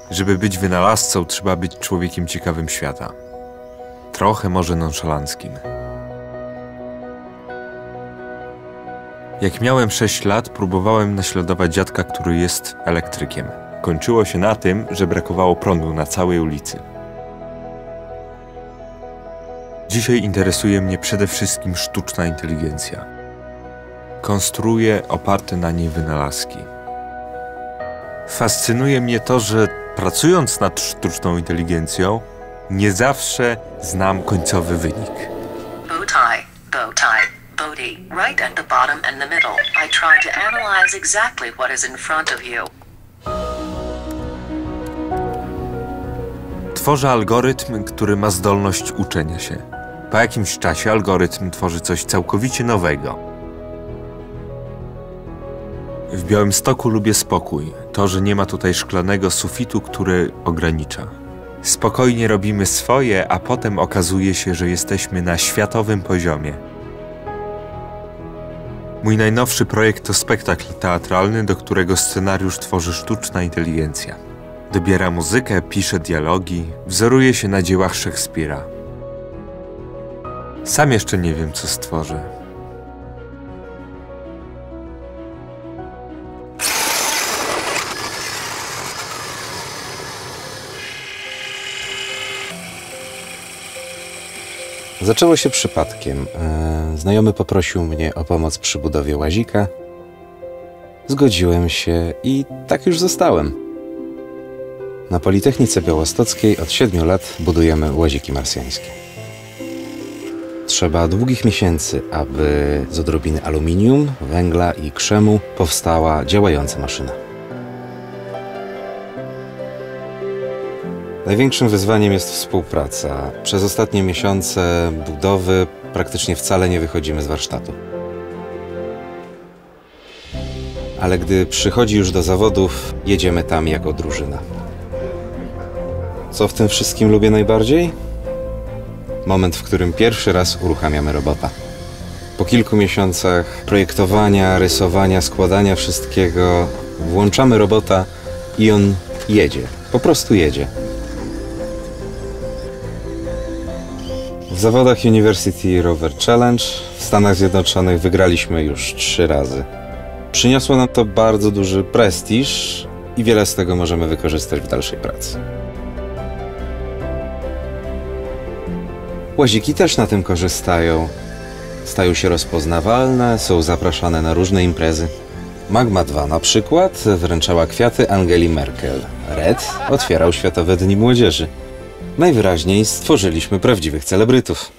Żeby być wynalazcą, trzeba być człowiekiem ciekawym świata. Trochę może nonszalanckim. Jak miałem 6 lat, próbowałem naśladować dziadka, który jest elektrykiem. Kończyło się na tym, że brakowało prądu na całej ulicy. Dzisiaj interesuje mnie przede wszystkim sztuczna inteligencja. Konstruuję oparte na niej wynalazki. Fascynuje mnie to, że pracując nad sztuczną inteligencją, nie zawsze znam końcowy wynik. Bow tie, Bodhi, right at the bottom and the middle. I try to analyze exactly what is in front of you. Tworzę algorytm, który ma zdolność uczenia się. Po jakimś czasie algorytm tworzy coś całkowicie nowego. W Białymstoku lubię spokój. To, że nie ma tutaj szklanego sufitu, który ogranicza. Spokojnie robimy swoje, a potem okazuje się, że jesteśmy na światowym poziomie. Mój najnowszy projekt to spektakl teatralny, do którego scenariusz tworzy sztuczna inteligencja. Dobiera muzykę, pisze dialogi, wzoruje się na dziełach Szekspira. Sam jeszcze nie wiem, co stworzę. Zaczęło się przypadkiem. Znajomy poprosił mnie o pomoc przy budowie łazika. Zgodziłem się i tak już zostałem. Na Politechnice Białostockiej od 7 lat budujemy łaziki marsjańskie. Trzeba długich miesięcy, aby z odrobiny aluminium, węgla i krzemu powstała działająca maszyna. Największym wyzwaniem jest współpraca. Przez ostatnie miesiące budowy praktycznie wcale nie wychodzimy z warsztatu. Ale gdy przychodzi już do zawodów, jedziemy tam jako drużyna. Co w tym wszystkim lubię najbardziej? Moment, w którym pierwszy raz uruchamiamy robota. Po kilku miesiącach projektowania, rysowania, składania wszystkiego, włączamy robota i on jedzie. Po prostu jedzie. W zawodach University Rover Challenge w Stanach Zjednoczonych wygraliśmy już 3 razy. Przyniosło nam to bardzo duży prestiż i wiele z tego możemy wykorzystać w dalszej pracy. Łaziki też na tym korzystają. Stają się rozpoznawalne, są zapraszane na różne imprezy. Magma 2 na przykład wręczała kwiaty Angeli Merkel. Red otwierał Światowe Dni Młodzieży. Najwyraźniej stworzyliśmy prawdziwych celebrytów.